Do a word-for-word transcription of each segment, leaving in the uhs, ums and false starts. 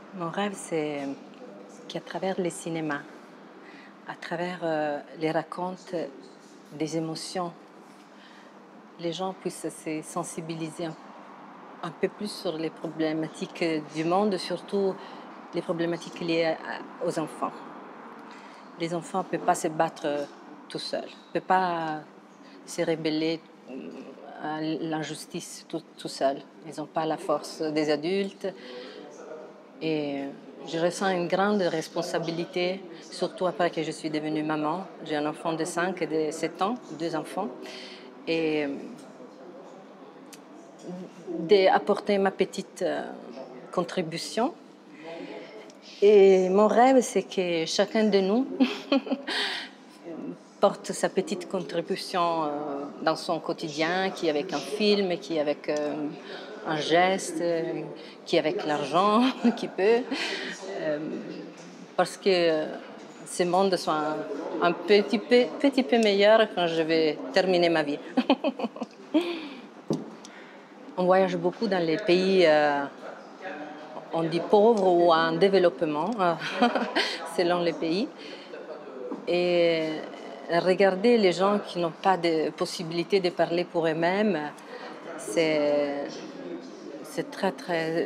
Mon rêve, c'est qu'à travers les cinémas, à travers euh, les racontes des émotions, les gens puissent se sensibiliser un, un peu plus sur les problématiques du monde, surtout les problématiques liées à- aux enfants. Les enfants ne peuvent pas se battre euh, tout seuls, ne peuvent pas se rebeller euh, à l'injustice tout, tout seuls. Ils n'ont pas la force des adultes. Et je ressens une grande responsabilité, surtout après que je suis devenue maman. J'ai un enfant de cinq et de sept ans, deux enfants. Et d'apporter ma petite euh, contribution. Et mon rêve, c'est que chacun de nous porte sa petite contribution euh, dans son quotidien, qui est avec un film, qui est avec euh, un geste, euh, qui est avec l'argent, qui peut. Euh, parce que ce monde soit un, un petit, peu, petit peu meilleur quand je vais terminer ma vie. On voyage beaucoup dans les pays, euh, on dit pauvres ou en développement, selon les pays. Et regarder les gens qui n'ont pas de possibilité de parler pour eux-mêmes, c'est, c'est très, très,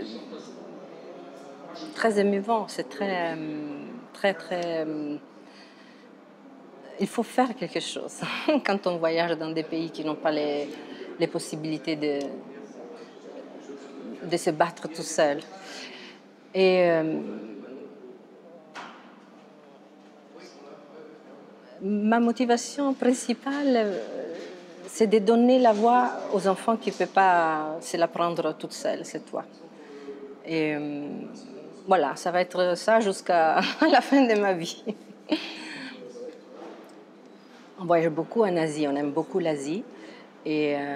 très émouvant. C'est très, très, très... Il faut faire quelque chose quand on voyage dans des pays qui n'ont pas les, les possibilités de, de se battre tout seul. Et euh, ma motivation principale, euh, c'est de donner la voix aux enfants qui ne peuvent pas se la prendre toute seule, c'est toi. Et euh, voilà, ça va être ça jusqu'à la fin de ma vie. On voyage beaucoup en Asie, on aime beaucoup l'Asie. Et euh,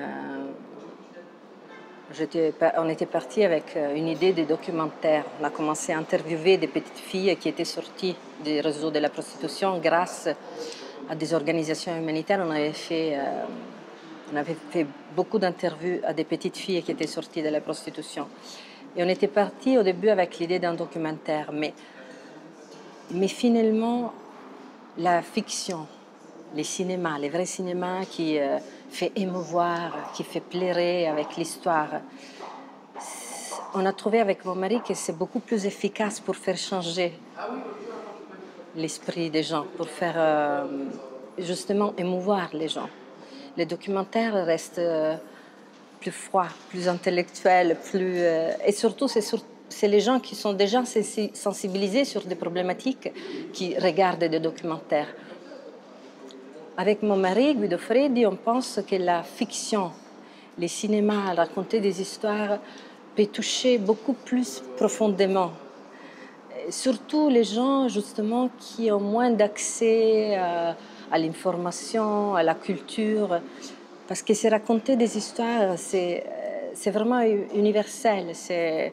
j'étais, on était parti avec une idée de documentaire. On a commencé à interviewer des petites filles qui étaient sorties des réseaux de la prostitution grâce à des organisations humanitaires. On avait fait, euh, on avait fait beaucoup d'interviews à des petites filles qui étaient sorties de la prostitution. Et on était parti au début avec l'idée d'un documentaire, mais, mais finalement, la fiction, les cinémas, les vrais cinémas qui euh, fait émouvoir, qui fait pleurer avec l'histoire, on a trouvé avec mon mari que c'est beaucoup plus efficace pour faire changer l'esprit des gens, pour faire euh, justement émouvoir les gens. Les documentaires restent euh, plus froids, plus intellectuels, plus, euh, et surtout c'est, sur, c'est les gens qui sont déjà sensibilisés sur des problématiques qui regardent des documentaires. Avec mon mari, Guido Freddi, on pense que la fiction, les cinémas, raconter des histoires peut toucher beaucoup plus profondément. Et surtout les gens justement qui ont moins d'accès à, à l'information, à la culture, parce que c'est raconter des histoires, c'est, c'est vraiment universel. C'est,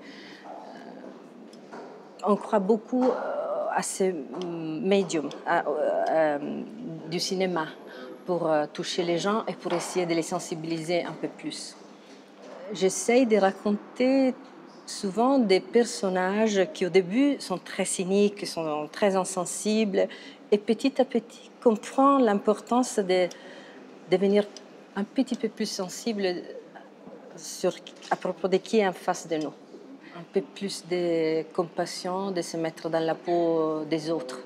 on croit beaucoup à ce médium à, à, à, du cinéma pour toucher les gens et pour essayer de les sensibiliser un peu plus. J'essaye de raconter souvent des personnages qui au début sont très cyniques, sont très insensibles, et petit à petit comprend l'importance de devenir un petit peu plus sensible sur, à propos de qui est en face de nous. Un peu plus de compassion, de se mettre dans la peau des autres.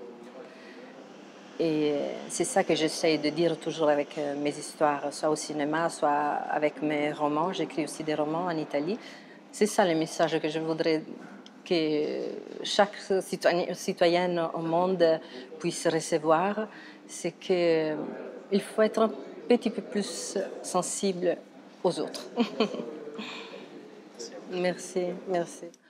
Et c'est ça que j'essaie de dire toujours avec mes histoires, soit au cinéma, soit avec mes romans. J'écris aussi des romans en Italie. C'est ça le message que je voudrais que chaque citoyen, citoyenne au monde puisse recevoir. C'est qu'il faut être un petit peu plus sensible aux autres. Merci, merci.